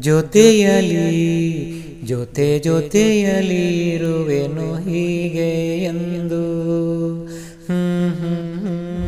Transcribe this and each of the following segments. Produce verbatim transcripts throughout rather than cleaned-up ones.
ಜೊತೆಯಲಿ ಜೊತೆ ಜೊತೆಯಲಿ ಇರುವೆನು ಹೀಗೆ ಎಂದು. ಹ್ಮ್ ಹ್ಮ್ ಹ್ಮ್.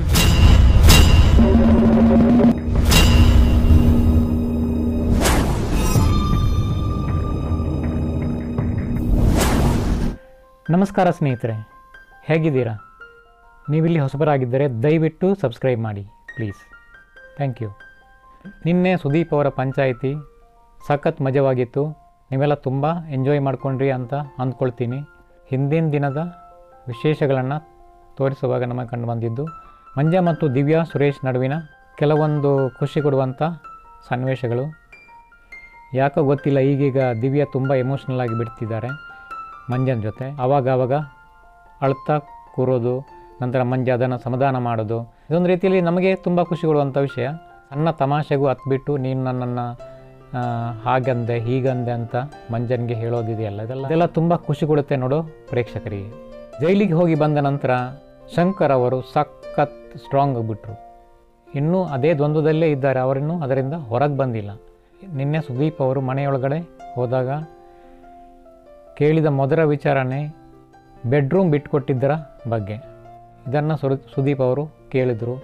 ನಮಸ್ಕಾರ ಸ್ನೇಹಿತರೆ, ಹೇಗಿದ್ದೀರಾ? ನೀವಿಲ್ಲಿ ಹೊಸಬರಾಗಿದ್ದರೆ ದಯವಿಟ್ಟು ಸಬ್ಸ್ಕ್ರೈಬ್ ಮಾಡಿ ಪ್ಲೀಸ್. Thank you. ನಿನ್ನೆ ಸುದೀಪ್ ಅವರ ಪಂಚಾಯಿತಿ ಸಖತ್ ಮಜವಾಗಿತ್ತು. ನೀವೆಲ್ಲ ತುಂಬ ಎಂಜಾಯ್ ಮಾಡ್ಕೊಂಡ್ರಿ ಅಂತ ಅಂದ್ಕೊಳ್ತೀನಿ. ಹಿಂದಿನ ದಿನದ ವಿಶೇಷಗಳನ್ನು ತೋರಿಸುವಾಗ ನಮಗೆ ಕಂಡು ಬಂದಿದ್ದು ಮಂಜ ಮತ್ತು ದಿವ್ಯಾ ಸುರೇಶ್ ನಡುವಿನ ಕೆಲವೊಂದು ಖುಷಿ ಕೊಡುವಂಥ ಸನ್ನಿವೇಶಗಳು. ಯಾಕೋ ಗೊತ್ತಿಲ್ಲ, ಈಗೀಗ ದಿವ್ಯಾ ತುಂಬ ಎಮೋಷ್ನಲ್ ಆಗಿ ಬಿಡ್ತಿದ್ದಾರೆ ಮಂಜನ ಜೊತೆ. ಆವಾಗ ಆವಾಗ ಅಳ್ತಾ ಕೂರೋದು, ನಂತರ ಮಂಜ ಅದನ್ನು ಸಮಾಧಾನ ಮಾಡೋದು, ಇದೊಂದು ರೀತಿಯಲ್ಲಿ ನಮಗೆ ತುಂಬ ಖುಷಿ ಕೊಡುವಂಥ ವಿಷಯ. ಸಣ್ಣ ತಮಾಷೆಗೂ ಹತ್ಬಿಟ್ಟು ನೀನು ನನ್ನನ್ನು ಹಾಗಂದೆ ಹೀಗಂದೆ ಅಂತ ಮಂಜನಿಗೆ ಹೇಳೋದಿದೆಯಲ್ಲ, ಇದೆಲ್ಲ ಇದೆಲ್ಲ ತುಂಬ ಖುಷಿ ಕೊಡುತ್ತೆ ನೋಡೋ ಪ್ರೇಕ್ಷಕರಿಗೆ. ಜೈಲಿಗೆ ಹೋಗಿ ಬಂದ ನಂತರ ಶಂಕರ್ ಅವರು ಸಖತ್ ಸ್ಟ್ರಾಂಗ್ ಆಗಿಬಿಟ್ರು. ಇನ್ನೂ ಅದೇ ದ್ವಂದ್ವದಲ್ಲೇ ಇದ್ದಾರೆ, ಅವರಿನ್ನೂ ಅದರಿಂದ ಹೊರಗೆ ಬಂದಿಲ್ಲ. ನಿನ್ನೆ ಸುದೀಪ್ ಅವರು ಮನೆಯೊಳಗಡೆ ಹೋದಾಗ ಕೇಳಿದ ಮೊದಲ ವಿಚಾರಣೆ ಬೆಡ್ರೂಮ್ ಬಿಟ್ಟುಕೊಟ್ಟಿದ್ದರ ಬಗ್ಗೆ. ಇದನ್ನು ಸುರು ಸುದೀಪ್ ಅವರು ಕೇಳಿದರು.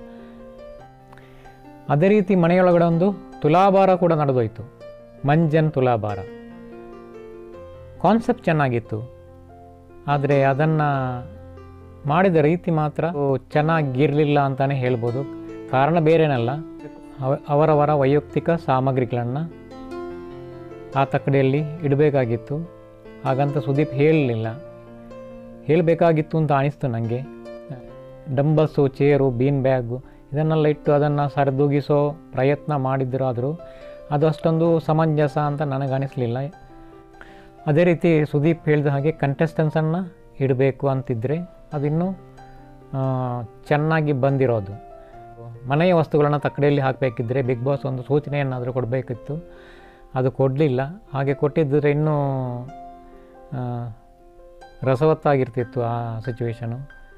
ಅದೇ ರೀತಿ ಮನೆಯೊಳಗಡೆ ಒಂದು ತುಲಾಭಾರ ಕೂಡ ನಡೆದೋಯ್ತು, ಮಂಜನ್ ತುಲಾಭಾರ. ಕಾನ್ಸೆಪ್ಟ್ ಚೆನ್ನಾಗಿತ್ತು, ಆದರೆ ಅದನ್ನು ಮಾಡಿದ ರೀತಿ ಮಾತ್ರ ಚೆನ್ನಾಗಿರಲಿಲ್ಲ ಅಂತಲೇ ಹೇಳ್ಬೋದು. ಕಾರಣ ಬೇರೇನಲ್ಲ, ಅವರವರ ವೈಯಕ್ತಿಕ ಸಾಮಗ್ರಿಗಳನ್ನು ಆ ತಕ್ಕಡಿಯಲ್ಲಿ ಇಡಬೇಕಾಗಿತ್ತು. ಹಾಗಂತ ಸುದೀಪ್ ಹೇಳಲಿಲ್ಲ, ಹೇಳಬೇಕಾಗಿತ್ತು ಅಂತ ಅನಿಸ್ತು ನನಗೆ. ಡಂಬಲ್ಸು, ಚೇರು, ಬೀನ್ ಬ್ಯಾಗು ಇದನ್ನೆಲ್ಲ ಇಟ್ಟು ಅದನ್ನು ಸರಿದೂಗಿಸೋ ಪ್ರಯತ್ನ ಮಾಡಿದ್ದರಾದರೂ ಅದು ಅಷ್ಟೊಂದು ಸಮಂಜಸ ಅಂತ ನನಗೆ ಅನಿಸಲಿಲ್ಲ. ಅದೇ ರೀತಿ ಸುದೀಪ್ ಹೇಳಿದ ಹಾಗೆ ಕಂಟೆಸ್ಟೆನ್ಸನ್ನು ಇಡಬೇಕು ಅಂತಿದ್ದರೆ ಅದಿನ್ನೂ ಚೆನ್ನಾಗಿ ಬಂದಿರೋದು. ಮನೆಯ ವಸ್ತುಗಳನ್ನು ತಕ್ಕಡಿಯಲ್ಲಿ ಹಾಕಬೇಕಿದ್ರೆ ಬಿಗ್ ಬಾಸ್ ಒಂದು ಸೂಚನೆಯನ್ನಾದರೂ ಕೊಡಬೇಕಿತ್ತು, ಅದು ಕೊಡಲಿಲ್ಲ. ಹಾಗೆ ಕೊಟ್ಟಿದ್ದರೆ ಇನ್ನೂ ರಸವತ್ತಾಗಿರ್ತಿತ್ತು ಆ ಸಿಚುವೇಶನು.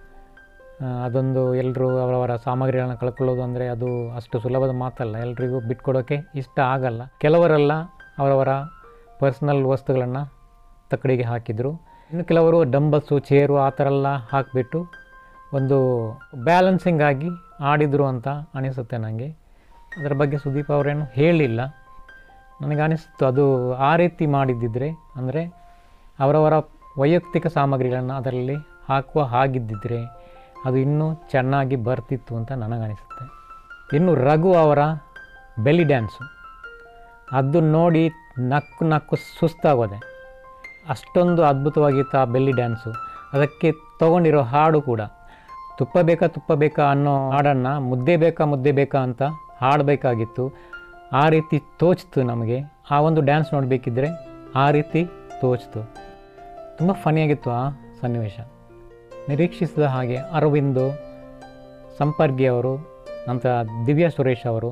ಅದೊಂದು ಎಲ್ಲರೂ ಅವರವರ ಸಾಮಗ್ರಿಗಳನ್ನು ಕಳ್ಕೊಳ್ಳೋದು ಅಂದರೆ ಅದು ಅಷ್ಟು ಸುಲಭದ ಮಾತಲ್ಲ, ಎಲ್ರಿಗೂ ಬಿಟ್ಕೊಡೋಕ್ಕೆ ಇಷ್ಟ ಆಗಲ್ಲ. ಕೆಲವರೆಲ್ಲ ಅವರವರ ಪರ್ಸ್ನಲ್ ವಸ್ತುಗಳನ್ನು ತಕ್ಕಡಿಗೆ ಹಾಕಿದರು. ಇನ್ನು ಕೆಲವರು ಡಂಬಲ್ಸು, ಚೇರು ಆ ಥರ ಎಲ್ಲ ಹಾಕಿಬಿಟ್ಟು ಒಂದು ಬ್ಯಾಲೆನ್ಸಿಂಗ್ ಆಗಿ ಆಡಿದರು ಅಂತ ಅನಿಸುತ್ತೆ ನನಗೆ. ಅದರ ಬಗ್ಗೆ ಸುದೀಪ್ ಅವರೇನು ಹೇಳಿಲ್ಲ. ನನಗನಿಸ್ತು ಅದು ಆ ರೀತಿ ಮಾಡಿದ್ದಿದ್ರೆ, ಅಂದರೆ ಅವರವರ ವೈಯಕ್ತಿಕ ಸಾಮಗ್ರಿಗಳನ್ನು ಅದರಲ್ಲಿ ಹಾಕುವ ಹಾಗಿದ್ದಿದ್ರೆ ಅದು ಇನ್ನೂ ಚೆನ್ನಾಗಿ ಬರ್ತಿತ್ತು ಅಂತ ನನಗನಿಸುತ್ತೆ. ಇನ್ನು ರಘು ಅವರ ಬೆಲಿ ಡ್ಯಾನ್ಸು, ಅದು ನೋಡಿ ನಕ್ಕು ನಕ್ಕು ಸುಸ್ತಾಗೋದೆ. ಅಷ್ಟೊಂದು ಅದ್ಭುತವಾಗಿತ್ತು ಆ ಬೆಲ್ಲಿ ಡ್ಯಾನ್ಸು. ಅದಕ್ಕೆ ತೊಗೊಂಡಿರೋ ಹಾಡು ಕೂಡ ತುಪ್ಪ ಬೇಕಾ ತುಪ್ಪ ಬೇಕಾ ಅನ್ನೋ ಹಾಡನ್ನು ಮುದ್ದೆ ಬೇಕಾ ಮುದ್ದೆ ಬೇಕಾ ಅಂತ ಹಾಡಬೇಕಾಗಿತ್ತು. ಆ ರೀತಿ ತೋಚ್ತು ನಮಗೆ. ಆ ಒಂದು ಡ್ಯಾನ್ಸ್ ನೋಡಬೇಕಿದ್ರೆ ಆ ರೀತಿ ತೋಚ್ತು. ತುಂಬ ಫನಿಯಾಗಿತ್ತು ಆ ಸನ್ನಿವೇಶ. ನಿರೀಕ್ಷಿಸಿದ ಹಾಗೆ ಅರವಿಂದು, ಸಂಪರ್ಗಿ ಅವರು, ನಂತರ ದಿವ್ಯಾ ಸುರೇಶ್ ಅವರು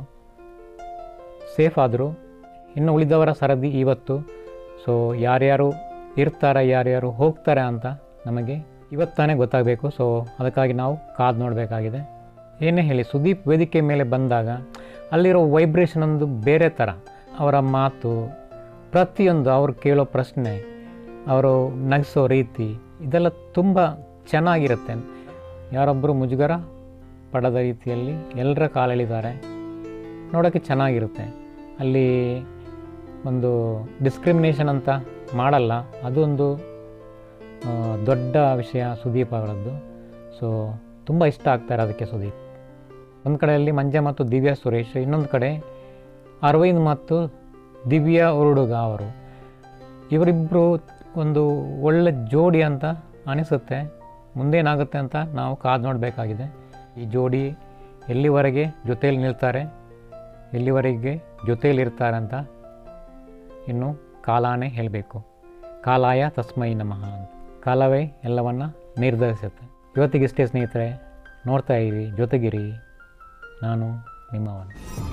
ಸೇಫ್ ಆದರು. ಇನ್ನು ಉಳಿದವರ ಸರದಿ ಇವತ್ತು. ಸೊ ಯಾರ್ಯಾರು ಇರ್ತಾರೆ, ಯಾರ್ಯಾರು ಹೋಗ್ತಾರೆ ಅಂತ ನಮಗೆ ಇವತ್ತಾನೇ ಗೊತ್ತಾಗಬೇಕು. ಸೊ ಅದಕ್ಕಾಗಿ ನಾವು ಕಾದು ನೋಡಬೇಕಾಗಿದೆ. ಏನೇ ಹೇಳಿ, ಸುದೀಪ್ ವೇದಿಕೆ ಮೇಲೆ ಬಂದಾಗ ಅಲ್ಲಿರೋ ವೈಬ್ರೇಷನ್ ಒಂದು ಬೇರೆ ಥರ. ಅವರ ಮಾತು, ಪ್ರತಿಯೊಂದು ಅವರು ಕೇಳೋ ಪ್ರಶ್ನೆ, ಅವರು ನಗಿಸೋ ರೀತಿ, ಇದೆಲ್ಲ ತುಂಬ ಚೆನ್ನಾಗಿರುತ್ತೆ. ಯಾರೊಬ್ಬರು ಮುಜುಗರ ಪಡದ ರೀತಿಯಲ್ಲಿ ಎಲ್ಲರ ಕಾಲೆಳಿದ್ದಾರೆ, ನೋಡೋಕ್ಕೆ ಚೆನ್ನಾಗಿರುತ್ತೆ. ಅಲ್ಲಿ ಒಂದು ಡಿಸ್ಕ್ರಿಮಿನೇಷನ್ ಅಂತ ಮಾಡಲ್ಲ, ಅದೊಂದು ದೊಡ್ಡ ವಿಷಯ ಸುದೀಪ್ ಅವರದ್ದು. ಸೊ ತುಂಬ ಇಷ್ಟ ಆಗ್ತಾರೆ ಅದಕ್ಕೆ ಸುದೀಪ್. ಒಂದು ಕಡೆಯಲ್ಲಿ ಮಂಜ ಮತ್ತು ದಿವ್ಯಾ ಸುರೇಶ್, ಇನ್ನೊಂದು ಕಡೆ ಅರವಿಂದ್ ಮತ್ತು ದಿವ್ಯಾ ಉರುಡುಗ ಅವರು. ಇವರಿಬ್ಬರು ಒಂದು ಒಳ್ಳೆ ಜೋಡಿ ಅಂತ ಅನಿಸುತ್ತೆ. ಮುಂದೇನಾಗುತ್ತೆ ಅಂತ ನಾವು ಕಾದು ನೋಡಬೇಕಾಗಿದೆ. ಈ ಜೋಡಿ ಎಲ್ಲಿವರೆಗೆ ಜೊತೆಯಲ್ಲಿ ನಿಲ್ತಾರೆ, ಎಲ್ಲಿವರೆಗೆ ಜೊತೆಯಲ್ಲಿರ್ತಾರೆ ಅಂತ ಇನ್ನು ಕಾಲಾನೇ ಹೇಳಬೇಕು. ಕಾಲಾಯ ತಸ್ಮೈ ನಮಃ ಅಂತ ಕಾಲವೇ ಎಲ್ಲವನ್ನು ನಿರ್ಧರಿಸುತ್ತೆ. ಇವತ್ತಿಗಿಷ್ಟೇ ಸ್ನೇಹಿತರೆ, ನೋಡ್ತಾ ಇರಿ, ಜೊತೆಗಿರಿ. ನಾನು ನಿಮ್ಮವನು.